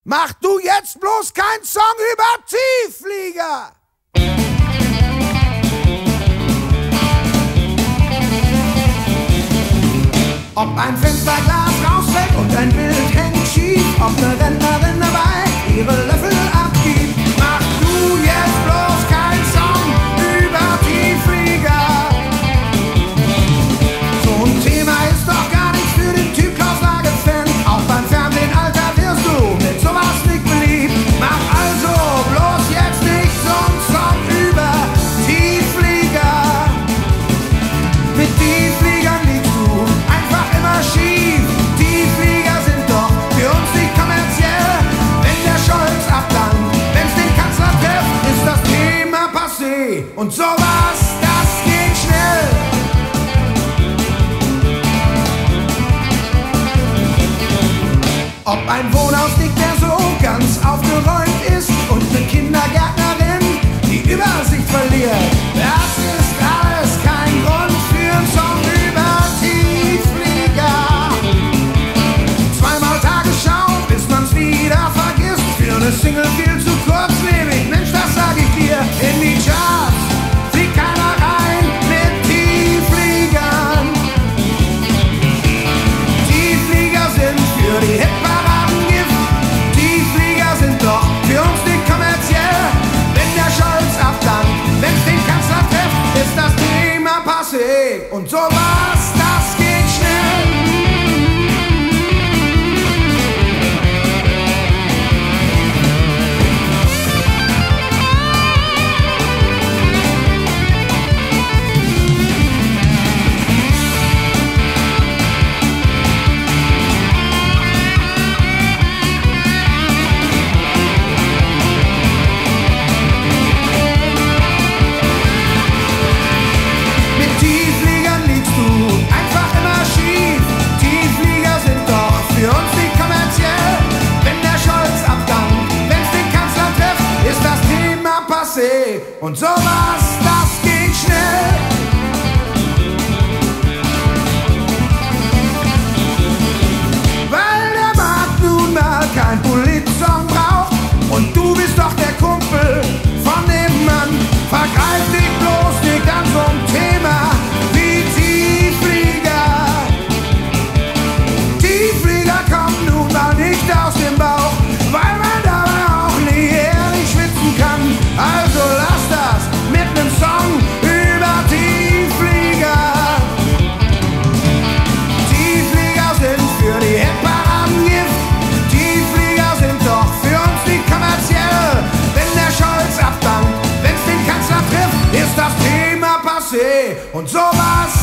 Mach du jetzt bloß keinen Song über Tiefflieger! Ob ein Fensterglas rausfällt und ein Bild hängt schief, ob ne Rentnerin dabei ihre Löffel abgibt, mach du jetzt bloß keinen Song über Tiefflieger. So ein Thema ist doch gar nichts für den Typ Klaus Lagerfeld. Auch beim Fernsehen, Alter, wirst du mit sowas nicht beliebt. Mach also bloß jetzt nicht so einen Song über Tiefflieger. Mit Tieffliegern liegst du einfach immer schief. Tiefflieger sind doch für uns nicht kommerziell. Wenn der Scholz abdankt, wenn's den Kanzler trifft, ist das Thema passé. Und sowas, das geht schnell. Ob ein Wohnhaus nicht mehr so ganz aufgeräumt ist und eine Kindergärtnerin die Übersicht verliert, das ist alles kein Grund für einen Song über Tiefflieger. Zweimal Tagesschau, bis man's wieder vergisst, für eine Single viel zu kurzlebig, Mensch, das sag ich dir. In die Charts fliegt keiner rein mit Tieffliegern. Tiefflieger sind für die Hitparaden Gift. Tiefflieger sind doch für uns nicht kommerziell. Wenn der Scholz abdankt, wenn's den Kanzler trifft, ist das Thema passé. Und sowas, das geht schnell. Mit Tieffliegern liegst du einfach immer schief. Tiefflieger sind doch für uns nicht kommerziell. Wenn der Scholz abdankt, wenn's den Kanzler trifft, ist das Thema passé. Und sowas, das geht schnell. Weil der Markt nun mal kein Politsong braucht und du bist doch der Kumpel von dem Mann. Vergreif dich bloß nicht an so ein Thema wie Tiefflieger. Tiefflieger kommen nun mal nicht aus dem Bauch, weil man dabei auch nie ehrlich schwitzen kann. Also lass das mit nem Song über Tiefflieger. Tiefflieger sind für die Hitparaden Gift. Tiefflieger sind doch für uns nicht kommerziell. Wenn der Scholz abdankt, wenn's den Kanzler trifft, ist das Thema passé. Und sowas,